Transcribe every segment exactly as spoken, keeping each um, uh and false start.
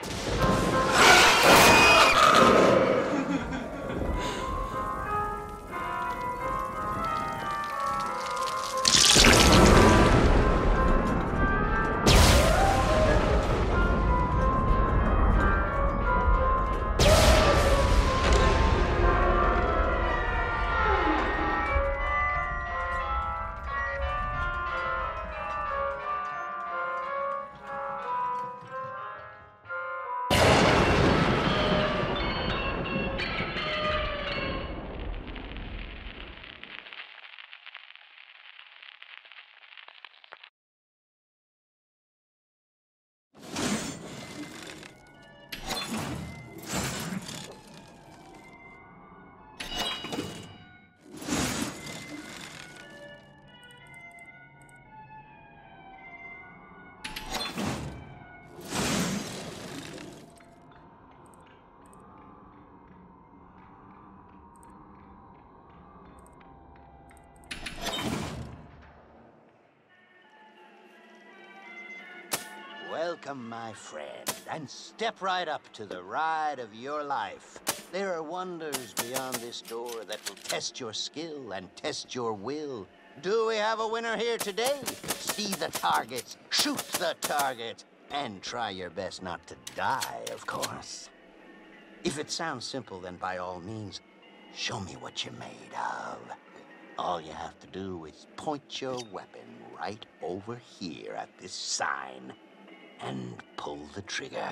Welcome, my friend, and step right up to the ride of your life. There are wonders beyond this door that will test your skill and test your will. Do we have a winner here today? See the targets, shoot the target, and try your best not to die, of course. If it sounds simple, then by all means, show me what you're made of. All you have to do is point your weapon right over here at this sign and pull the trigger.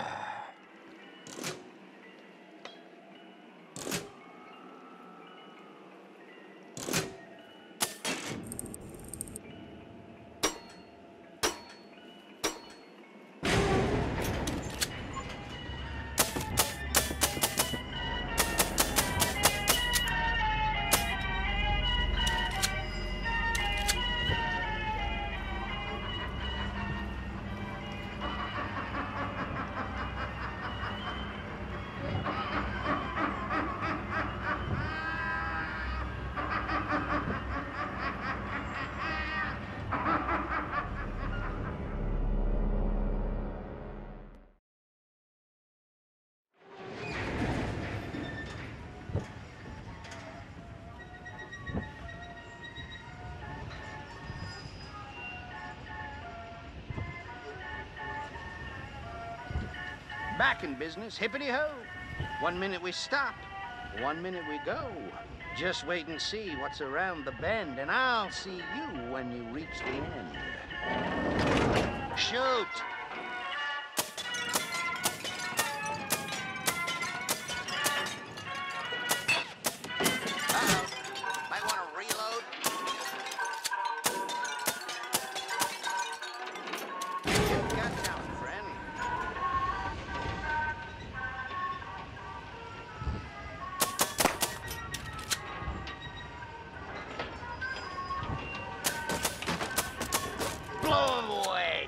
Back in business, hippity-ho. One minute we stop, one minute we go. Just wait and see what's around the bend, and I'll see you when you reach the end. Shoot! Uh-oh. Might want to reload. You've got talent, friend. Blow him away!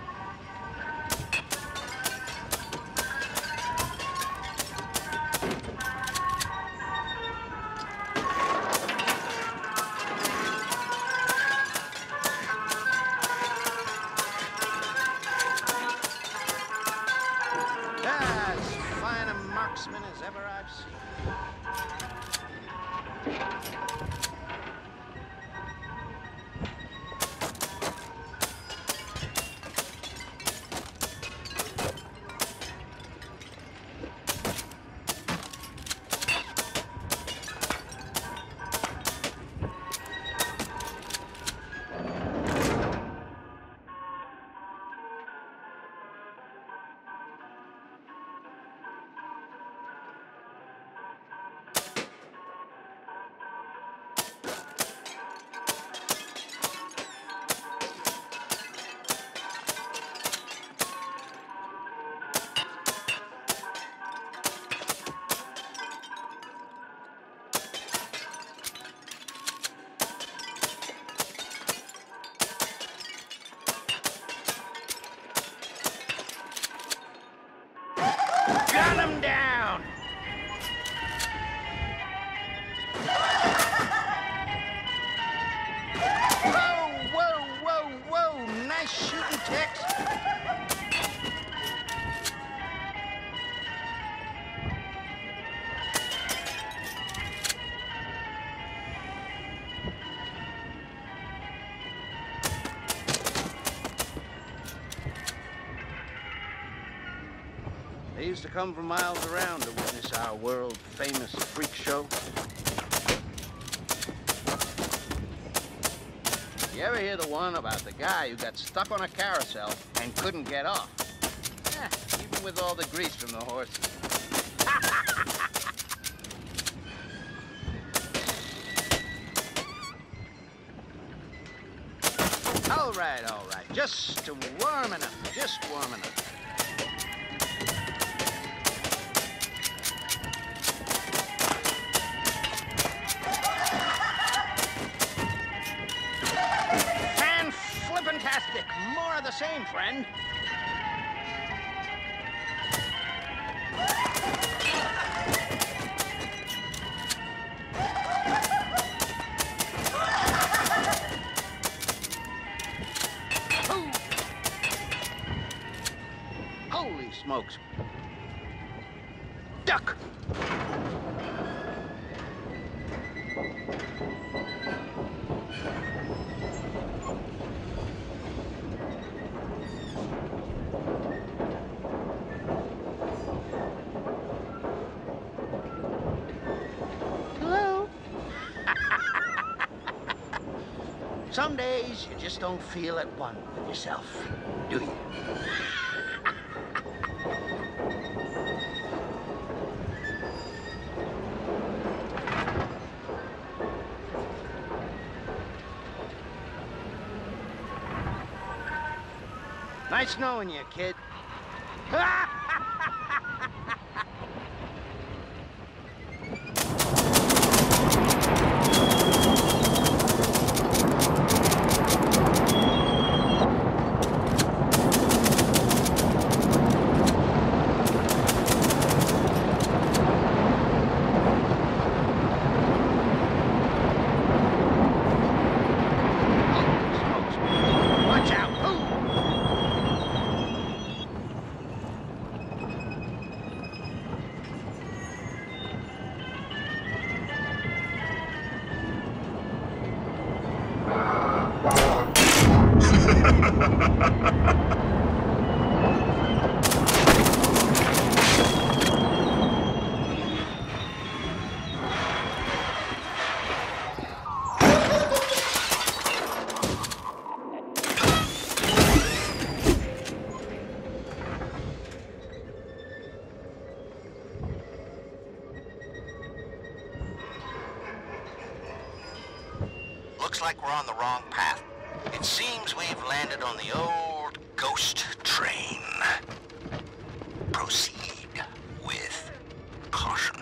Ah, as fine a marksman as ever I've seen. Gun him down! Whoa, whoa, whoa, whoa! Nice shooting, Tex. They used to come from miles around to witness our world-famous freak show. You ever hear the one about the guy who got stuck on a carousel and couldn't get off? Yeah, even with all the grease from the horses. All right, all right. Just warming up. Just warming up. Fan-flippantastic. More of the same, friend. Holy smokes. Duck! Hello? Some days you just don't feel at one with yourself, do you? Nice knowing you, kid. Watch out! Looks like we're on the wrong path. It seems we've landed on the old ghost train. Proceed with caution.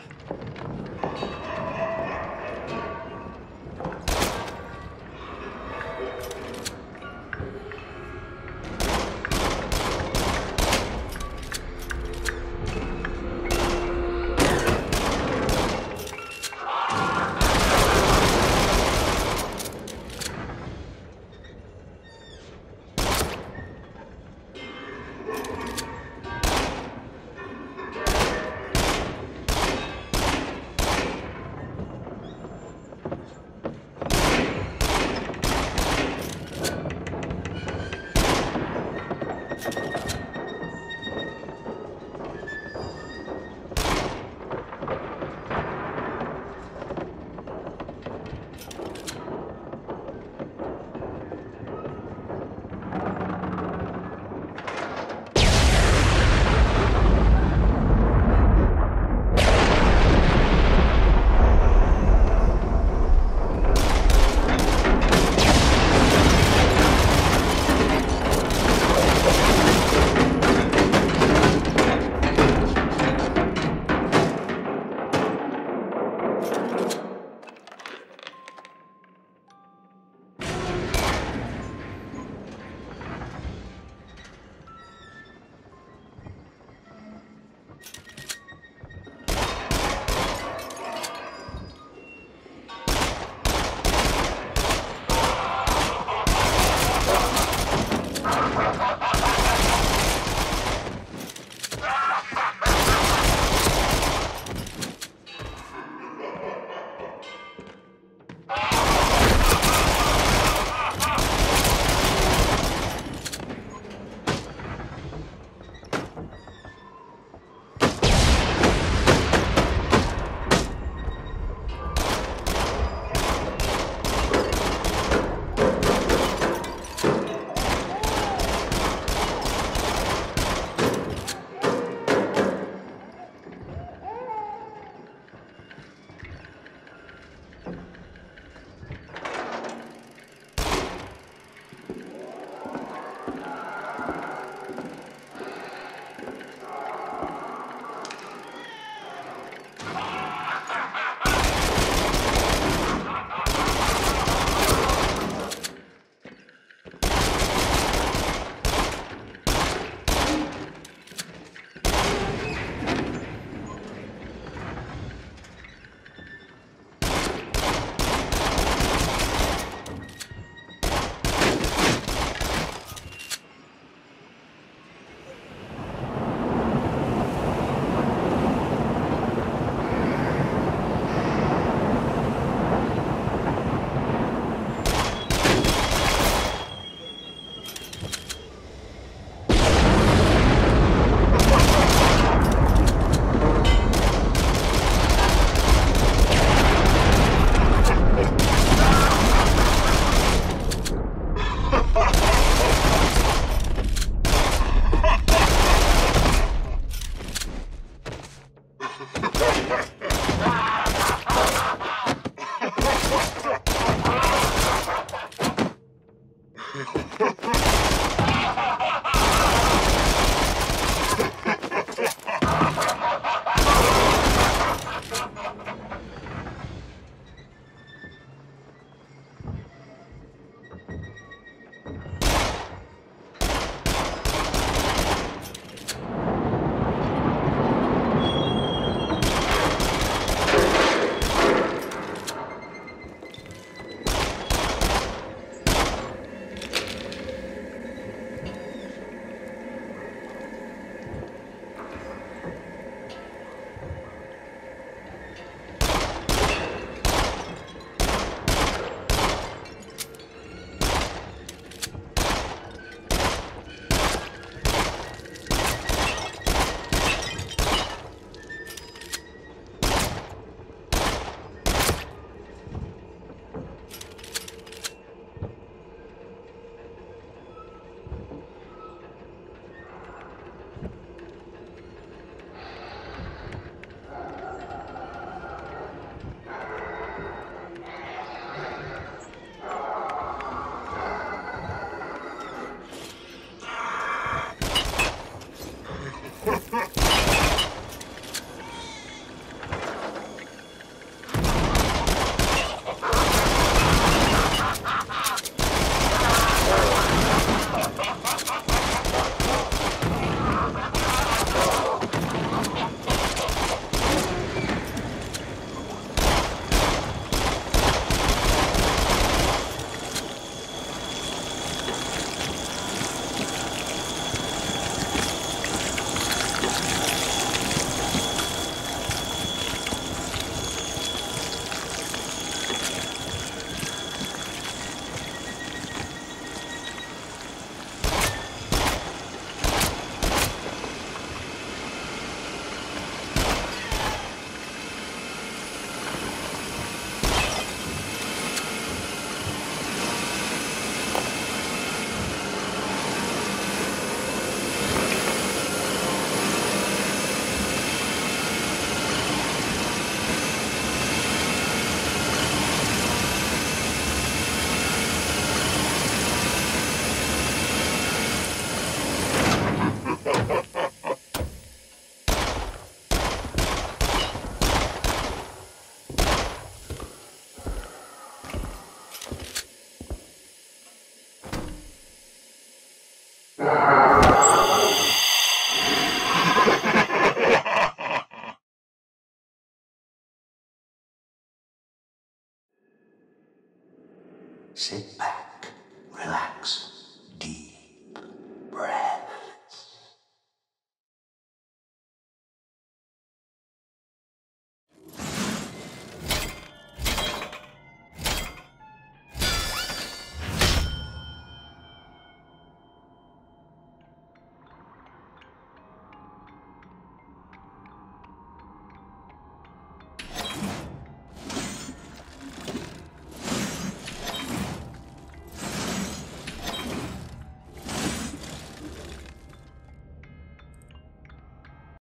Sit back.